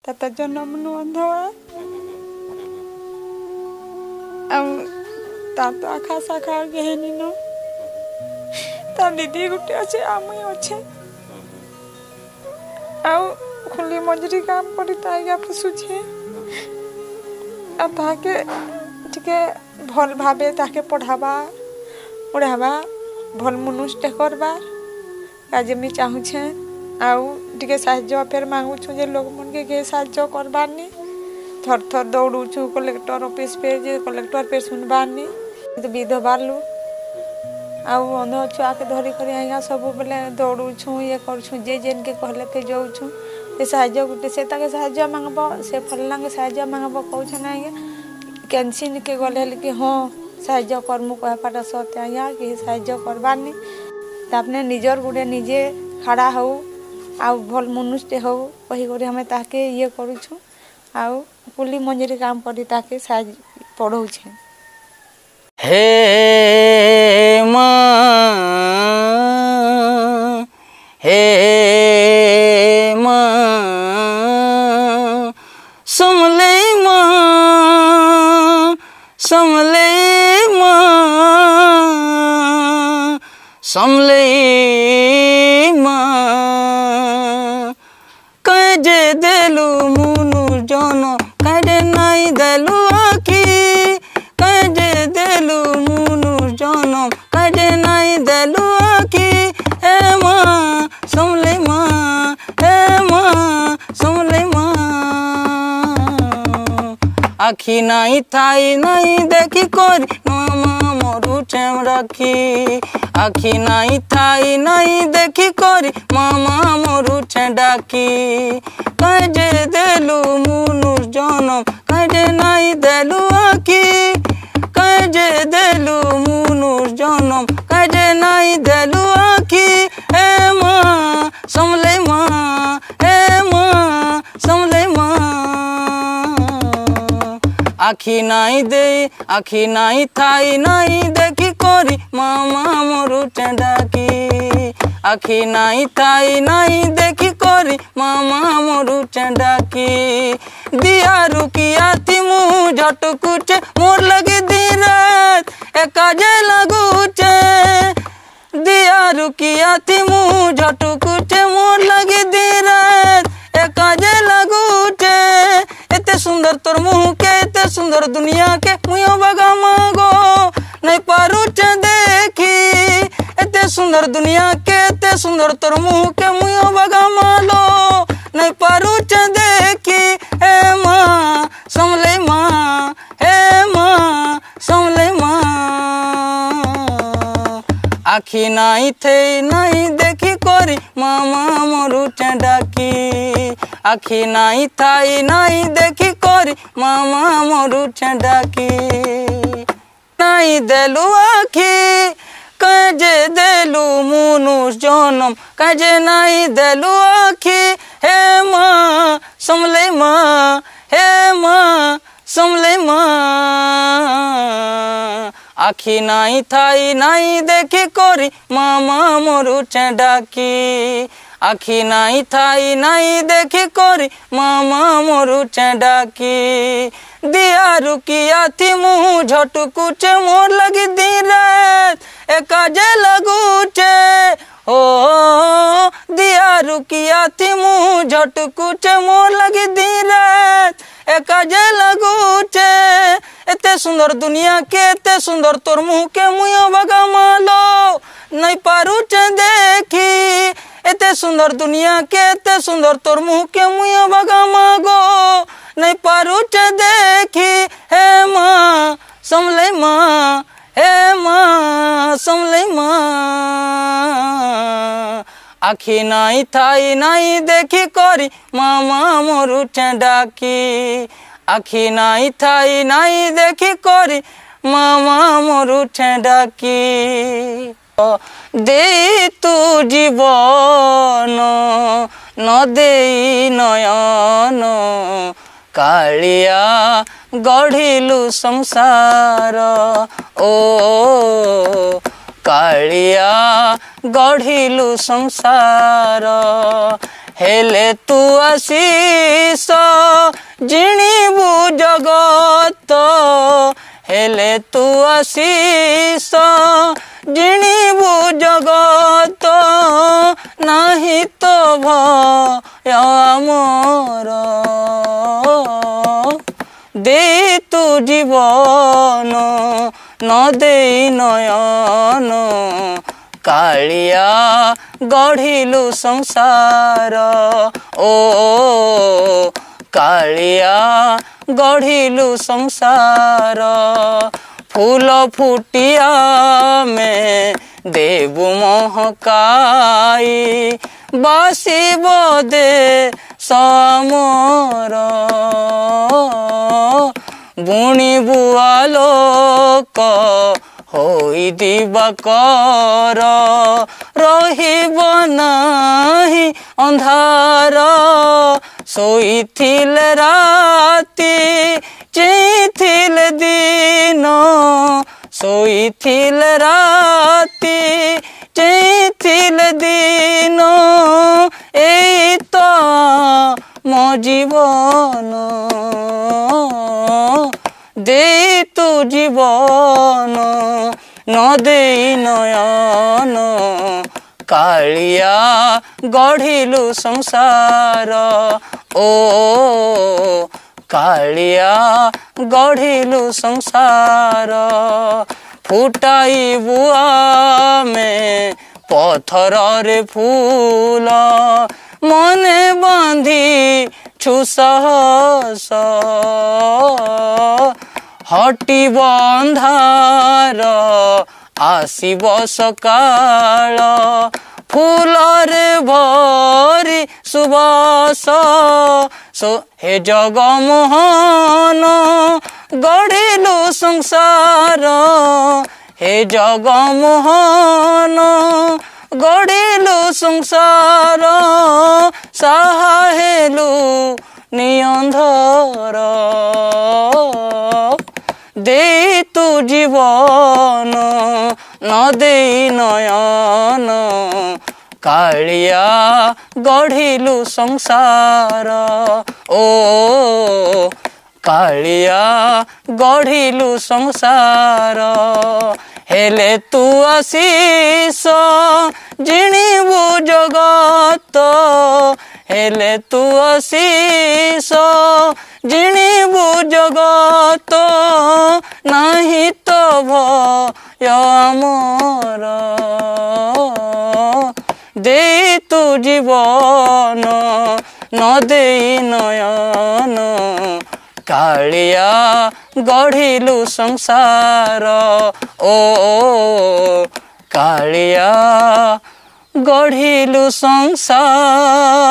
ତା ଜନ୍ମ ଅନ୍ଧ तो आखा शाखा गहनी न ता दीदी गुटे अच्छे आम अच्छे खुली मजूरी काम कर पोषुचे ताके भल भावे ताके पढ़ावा पढ़ावा भल मनुष्य करवा आज मुझे चाहूचे आगे साहय फेर मांगुछु जे लोक मन के साहय करवानी थर थर दौड़ूछु कलेक्टर ऑफिस पे जे कलेक्टर पे सुनवानी तो विधवा लु अंध छुआ के धरी कर आज्ञा सब बेले दौड़ूछु ये करूँ जे जेन के कहले के जाऊँ से साहय गोटे से साहय मांगब से फलना के साहय मांगब कौन आज्ञा कैंसिन के गले कि हाँ साहय करमु कहपाटा सत्य आज्ञा कि साहय करवानी तापने निजर गोटे निजे खड़ा हो भल मनुष्य हो कहीकर हमें ताके ये करूँ कुली मंजूरी काम करी ताके साहय पढ़ाऊे। हे माँ समले माँ समले माँ कह जे देलू मुनु जन कह नाई देलू आखी कह जे देलू मुनु जन कह नाई देलू आखी हे माँ समले माँ हे माँ समले माँ आखी नाई थाई नाई देखी कोरी मामा मोरू चेम रखी आखी नाई थाई नाई देखी कोरी मामा मोरू छे डाकी कह जे देलू मुनु जनम कह जे नाई देलू आखी कह जे देलू मुनु जनम कह जे नाई देलू आखी हे माँ समले माँ हे माँ समले माँ आखी नाई थाई नाई देखी कोरी मामा मोरू डाकी आखी नाई थाई नाई देखी कोरी मामा मोरू डाकी दिया रुकिया थी मुँह झटकुचे मोर लगी दी रात एकाजे लगुचे दिया रुकिया थी मुँह झटकुचे मोर लगी दी रात एकाजे लगुचे एते सुंदर तोर मुँह के एते सुंदर दुनिया के मुँह बगा मांगो नहीं पारुच देखी एते सुंदर दुनिया के एते सुंदर तोर मुँह के मुँह बगा मालो नहीं पारुच देखी हे माँ समले माँ हे माँ समले माँ आखी नाई थे नाई देखी कोरी मामा मोरू डाकी आखी नाई थाई नाई देखी कोरी मामा मोरू डाकी नाई देलू आखी कह जे देलू मुनु जनम कह जे नाई देलू आखी हे माँ समले माँ हे माँ समले माँ आखी नाई थाई नाई देखी कोरी मामा मोरू डाकी आखी नाई थाई नाई देखी कोरी मामा मोरू डाकी दिया रुकिया थी मुँह झटकुचे मोर लगी दी रात एकाजे लगुचे हो दिया रुकिया थी मुँह झटकुचे मोर लगी दी रात एकाजे लगुचे एते सुंदर दुनिया के एते सुंदर तोर मुँह के मुँह बगा मालो नहीं पारुच देखी एते सुंदर दुनिया के एते सुंदर तोर मुँह के मुँह बगा मांगो नहीं पारुच देखी हे माँ समले माँ हे माँ समले माँ आखी नाई थाई नाई देखी कोरी मामा मोरू डाकी आखी नाई थाई नाई देखी कोरी मामा मोरू डाकी दे तू जीवन न दे नयन कालिया गढ़िलु संसार ओ कालिया गढ़िलु संसार हेले तू आशीष ଜିଣିବୁ ଜଗତ ହେଲେ ତୁ ଆଶିଷ ଜିଣିବୁ ଜଗତ ନାହିଁ ତ ଭୟ ଆମର ଦେ ତୁ ଜୀବନ ନ ଦେଇ ନୟନ କାଳିଆ ଗଢ଼ିଲୁ ସଂସାର ଓ କାଳିଆ ଗଢ଼ିଲୁ ସଂସାର ଫୁଲ ଫୁଟିଆ ମେ ଦେବୁ ମହକାଇ ବାସିବ ଦେ ସମର ବୁଣିବୁ ଆଲୋକ ହୋଇ ଦିବାକର ରହିବ ନାହିଁ ଅନ୍ଧାର ଶୋଇଥିଲେ ରାତି ଚେଇଁଥିଲେ ଦିନ ଶୋଇଥିଲେ ରାତି ଚେଇଁଥିଲେ ଦିନ ଏଇ ତ ମୋ ଜୀବନ ଦେ ତୁ ଜୀବନ ନ ଦେଇ ନୟନ କାଳିଆ ଗଢ଼ିଲୁ ସଂସାର ଓ କାଳିଆ ଗଢ଼ିଲୁ ସଂସାର ଫୁଟାଇବୁ ଆମେ ପଥରରେ ଫୁଲ ମନେ ବାନ୍ଧିଛୁ ସାହସ ହଟିବ ଅନ୍ଧାର ଆସିବ ସକାଳ ଫୁଲରେ ଭରି ସୁବାସ ହେ ଜଗମୋହନ ଗଢ଼ିଲୁ ସଂସାର ହେ ଜଗମୋହନ ଗଢ଼ିଲୁ ସଂସାର ସାହା ହେଲୁ ନିଅନ୍ଧର ଦେ ତୁ ଜୀବନ ନ ଦେଇ ନୟନ କାଳିଆ ଗଢ଼ିଲୁ ସଂସାର ଓ କାଳିଆ ଗଢ଼ିଲୁ ସଂସାର ହେଲେ ତୁ ଆଶିଷ ଜିଣିବୁ ଜଗତ ହେଲେ ତୁ ଆଶିଷ ଜିଣିବୁ ଜଗତ ନାହିଁ ତ ଭୟ ଆମର ଦେ ତୁ ଜୀବନ ନ ଦେଇ ନୟନ କାଳିଆ ଗଢ଼ିଲୁ ସଂସାର ଓ କାଳିଆ ଗଢ଼ିଲୁ ସଂସାର।